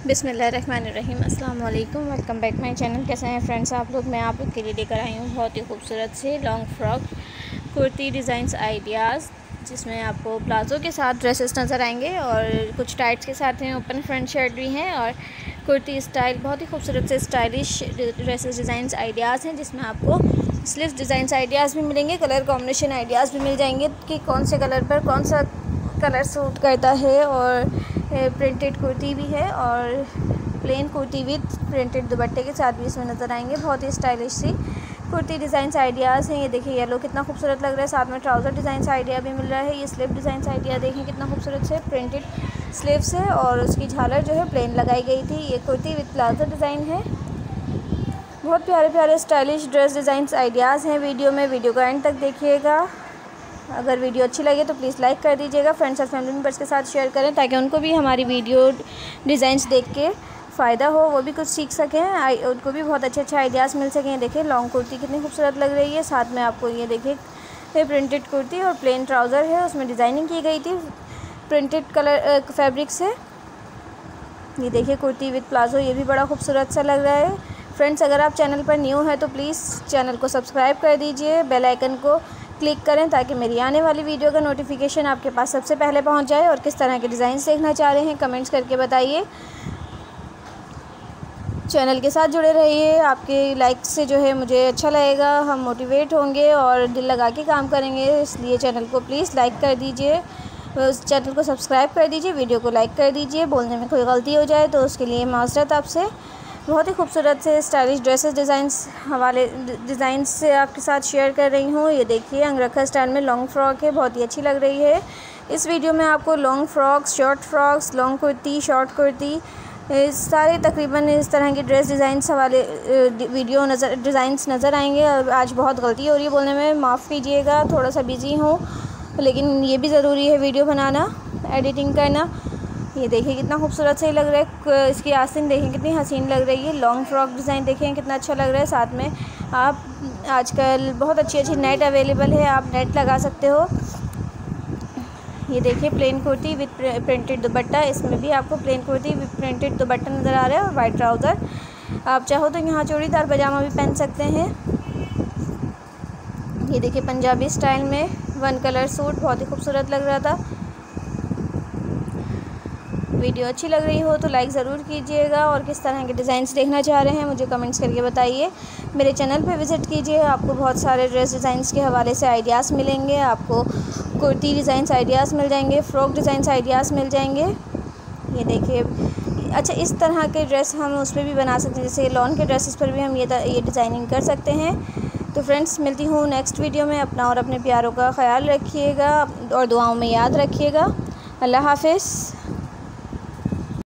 बिस्मिल्लाहिर्रहमानिर्रहीम अस्सलाम वालेकुम। Welcome back my channel. कैसे हैं फ्रेंड्स आप लोग। मैं आप लोग के लिए लेकर आई हूँ बहुत ही खूबसूरत से long frock kurti designs ideas, जिसमें आपको प्लाज़ो के साथ ड्रेसेस नज़र आएंगे और कुछ टाइट्स के साथ हैं, ओपन फ्रंट शर्ट भी हैं और कुर्ती स्टाइल बहुत ही खूबसूरत से स्टाइलिश ड्रेसेस डिज़ाइंस आइडियाज़ हैं, जिसमें आपको स्लीव्स डिज़ाइंस आइडियाज़ भी मिलेंगे, कलर कॉम्बिनेशन आइडियाज़ भी मिल जाएंगे कि कौन से कलर पर कौन सा कलर सूट करता है। और प्रिंटेड कुर्ती भी है और प्लेन कुर्ती विद प्रिंटेड दुपट्टे के साथ भी इसमें नज़र आएंगे। बहुत ही स्टाइलिश सी कुर्ती डिज़ाइंस आइडियाज़ हैं। ये देखिए येलो कितना खूबसूरत लग रहा है, साथ में ट्राउज़र डिज़ाइंस आइडिया भी मिल रहा है। ये स्लीव डिज़ाइंस आइडिया देखें कितना खूबसूरत से प्रिंटेड स्लीव्स है और उसकी झालर जो है प्लेन लगाई गई थी। ये कुर्ती विद प्लाजो डिज़ाइन है। बहुत प्यारे प्यारे स्टाइलिश ड्रेस डिज़ाइंस आइडियाज़ हैं वीडियो में। वीडियो को एंड तक देखिएगा। अगर वीडियो अच्छी लगे तो प्लीज़ लाइक कर दीजिएगा, फ्रेंड्स और फैमिली मेम्बर्स के साथ शेयर करें ताकि उनको भी हमारी वीडियो डिज़ाइंस देख के फ़ायदा हो, वो भी कुछ सीख सकें, उनको भी बहुत अच्छे आइडियाज़ मिल सकें। देखिए लॉन्ग कुर्ती कितनी खूबसूरत लग रही है, साथ में आपको ये देखिए प्रिंटेड कुर्ती और प्लेन ट्राउज़र है, उसमें डिज़ाइनिंग की गई थी प्रिंटेड कलर फैब्रिक से। ये देखिए कुर्ती विद प्लाजो, ये भी बड़ा खूबसूरत सा लग रहा है। फ्रेंड्स अगर आप चैनल पर न्यू हैं तो प्लीज़ चैनल को सब्सक्राइब कर दीजिए, बेल आइकन को क्लिक करें ताकि मेरी आने वाली वीडियो का नोटिफिकेशन आपके पास सबसे पहले पहुंच जाए। और किस तरह के डिज़ाइन देखना चाह रहे हैं कमेंट्स करके बताइए। चैनल के साथ जुड़े रहिए, आपके लाइक से जो है मुझे अच्छा लगेगा, हम मोटिवेट होंगे और दिल लगा के काम करेंगे। इसलिए चैनल को प्लीज़ लाइक कर दीजिए, उस चैनल को सब्सक्राइब कर दीजिए, वीडियो को लाइक कर दीजिए। बोलने में कोई गलती हो जाए तो उसके लिए माज़रत आपसे। बहुत ही खूबसूरत से स्टाइलिश ड्रेसेस डिज़ाइंस से आपके साथ शेयर कर रही हूँ। ये देखिए अंगरखा स्टाइल में लॉन्ग फ्रॉक है, बहुत ही अच्छी लग रही है। इस वीडियो में आपको long frocks, short frocks, long kurti, short kurti, सारे तकरीबन इस तरह की ड्रेस डिज़ाइंस डिज़ाइंस नज़र आएंगे। आज बहुत गलती हो रही है बोलने में, माफ़ कीजिएगा, थोड़ा सा बिज़ी हूँ, लेकिन ये भी ज़रूरी है वीडियो बनाना, एडिटिंग करना। ये देखिए कितना खूबसूरत से लग रहा है, इसकी आस्तीन देखें कितनी हसीन लग रही है। लॉन्ग फ्रॉक डिज़ाइन देखें कितना अच्छा लग रहा है। साथ में आप आजकल बहुत अच्छी नेट अवेलेबल है, आप नेट लगा सकते हो। ये देखिए plain kurti with printed dupatta, इसमें भी आपको plain kurti with printed dupatta नज़र आ रहा है और वाइट ट्राउज़र। आप चाहो तो यहाँ चूड़ीदार पजामा भी पहन सकते हैं। ये देखिए पंजाबी स्टाइल में वन कलर सूट, बहुत ही खूबसूरत लग रहा था। वीडियो अच्छी लग रही हो तो लाइक ज़रूर कीजिएगा और किस तरह के डिज़ाइंस देखना चाह रहे हैं मुझे कमेंट्स करके बताइए। मेरे चैनल पे विज़िट कीजिए, आपको बहुत सारे ड्रेस डिज़ाइंस के हवाले से आइडियाज़ मिलेंगे। आपको कुर्ती डिज़ाइंस आइडियाज़ मिल जाएंगे, फ़्रॉक डिज़ाइंस आइडियाज़ मिल जाएंगे। ये देखिए अच्छा इस तरह के ड्रेस हम उस पर भी बना सकते हैं, जैसे लॉन के ड्रेसेस पर भी हम ये डिज़ाइनिंग कर सकते हैं। तो फ्रेंड्स मिलती हूँ नेक्स्ट वीडियो में। अपना और अपने प्यारों का ख्याल रखिएगा और दुआओं में याद रखिएगा। अल्लाह हाफ़िज़।